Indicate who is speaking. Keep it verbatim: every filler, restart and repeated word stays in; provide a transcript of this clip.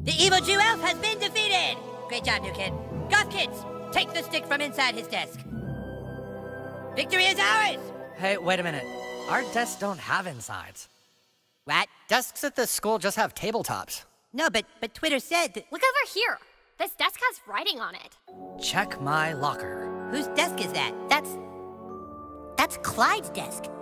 Speaker 1: The evil Jew elf has been defeated! Great job, new kid. Goth kids, take the stick from inside his desk. Victory is ours!
Speaker 2: Hey, wait a minute. Our desks don't have insides.
Speaker 1: What?
Speaker 2: Desks at this school just have tabletops.
Speaker 1: No, but but Twitter said that...
Speaker 3: Look over here. This desk has writing on it.
Speaker 2: Check my locker.
Speaker 1: Whose desk is that?
Speaker 4: That's... That's Clyde's desk.